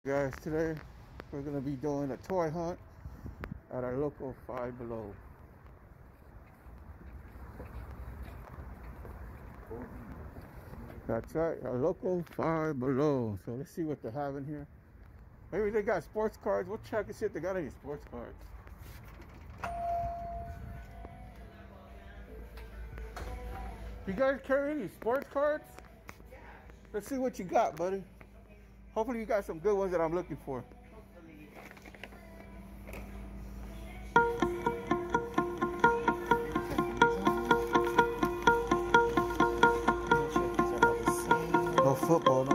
Guys, today we're going to be doing a toy hunt at our local Five Below. That's right, our local Five Below. So let's see what they have in here. Maybe they got sports cards. We'll check and see if they got any sports cards. You guys carry any sports cards? Let's see what you got, buddy. Hopefully you got some good ones that I'm looking for. No football,